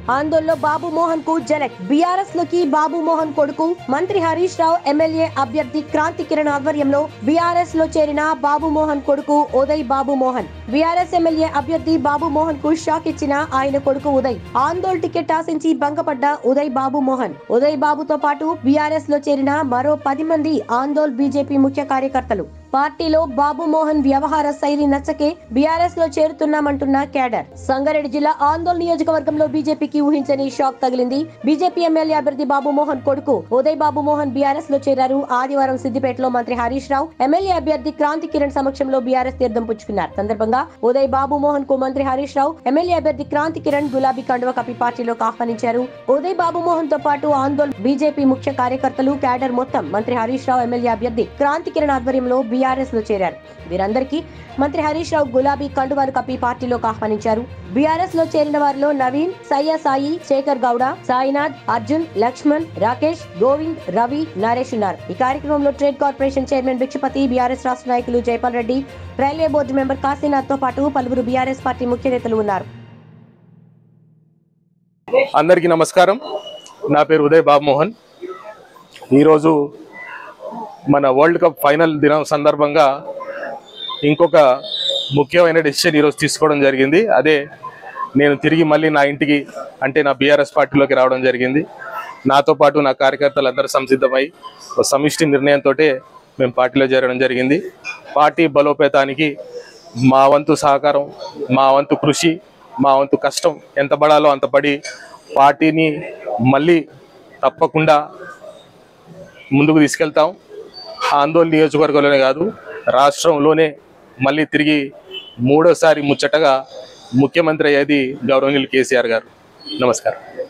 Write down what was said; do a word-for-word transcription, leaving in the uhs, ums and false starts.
ఆందోళనలో బాబు మోహన్ కు జలక్. బీఆర్ఎస్ లోకి బాబు మోహన్ కొడుకు మంత్రి హరీష్ రావు ఎమ్మెల్యే అభ్యర్థి క్రాంతి కిరణ్ ఆధ్వర్యంలో బీఆర్ఎస్ లో చేరిన బాబు మోహన్ కొడుకు ఉదయ్ బాబు మోహన్. బీఆర్ఎస్ ఎమ్మెల్యే అభ్యర్థి బాబు మోహన్ కు షాక్ ఇచ్చిన ఆయన కొడుకు ఉదయ్. ఆందోళన టికెట్ ఆశించి భంగపడ్డ ఉదయ్ బాబు మోహన్. ఉదయ్ బాబుతో పాటు బీఆర్ఎస్ లో చేరిన మరో పది మంది ఆందోళన బీజేపీ ముఖ్య కార్యకర్తలు. పార్టీలో బాబు మోహన్ వ్యవహార శైలి నచ్చకే బీఆర్ఎస్ లో చేరుతున్నామంటున్న క్యాడర్. సంగారెడ్డి జిల్లా ఆందోళన నియోజకవర్గంలో బీజేపీకి ఊహించని షాక్ తగిలింది. బీజేపీ ఎమ్మెల్యే అభ్యర్థి బాబు మోహన్ కొడుకు ఉదయ్ బాబు మోహన్ బీఆర్ఎస్ లో చేరారు. ఆదివారం సిద్దిపేటలో మంత్రి హరీష్ రావు ఎమ్మెల్యే అభ్యర్థి క్రాంతి కిరణ్ సమక్షంలో బీఆర్ఎస్ తీర్థం పుచ్చుకున్నారు. సందర్భంగా ఉదయ్ బాబు మోహన్ కు మంత్రి హరీష్ రావు ఎమ్మెల్యే అభ్యర్థి క్రాంతి కిరణ్ గులాబీ కండువ కప్పి పార్టీలోకి ఆహ్వానించారు. ఉదయ్ బాబు మోహన్ తో పాటు ఆందోళన బీజేపీ ముఖ్య కార్యకర్తలు క్యాడర్ మొత్తం మంత్రి హరీష్ రావు ఎమ్మెల్యే అభ్యర్థి క్రాంతి కిరణ్ ఆధ్వర్యంలో బీఆర్ఎస్ లో చేరారు. వీరందరికీ మంత్రి హరీష్ రావు గులాబీ కండువాలు కప్పి పార్టీలోకి ఆహ్వానించారు. బీఆర్ఎస్ లో చేరిన వారిలో నవీన్, సయ్య సాయి, శేఖర్ గౌడ, సాయినాథ్, అర్జున్, లక్ష్మణ్, రాకేష్, గోవింద్, రవి, నరేష్ ఉన్నారు. ఈ కార్యక్రమంలో trade corporation chairman Bhikshapati, BRS రాష్ట్ర నాయకులు Jaipal Reddy, railway board member Kashinath తో పాటు పలువురు బీఆర్ఎస్ పార్టీ ముఖ్య నేతలు ఉన్నారు. అందరికీ నమస్కారం. నా పేరు ఉదయ్ బాబు మోహన్. ఈరోజు మన వరల్డ్ కప్ ఫైనల్ దినం సందర్భంగా ఇంకొక ముఖ్యమైన డెసిషన్ ఈరోజు తీసుకోవడం జరిగింది. అదే నేను తిరిగి మళ్ళీ నా ఇంటికి అంటే నా బీఆర్ఎస్ పార్టీలోకి రావడం జరిగింది. నాతో పాటు నా కార్యకర్తలు అందరూ సంసిద్ధమై ఒక సమిష్టి నిర్ణయంతో మేము పార్టీలో చేరడం జరిగింది. పార్టీ బలోపేతానికి మా వంతు సహకారం, మా వంతు కృషి, మా వంతు కష్టం ఎంత పడాలో అంత పడి పార్టీని మళ్ళీ తప్పకుండా ముందుకు తీసుకెళ్తాం. ఆందోళన నియోజకవర్గంలోనే కాదు రాష్ట్రంలోనే మళ్ళీ తిరిగి మూడోసారి ముచ్చటగా ముఖ్యమంత్రి అయ్యేది గౌరవనీయులు కేసీఆర్ గారు. నమస్కారం.